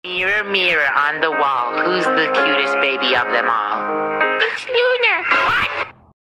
Mirror, mirror on the wall, who's the cutest baby of them all?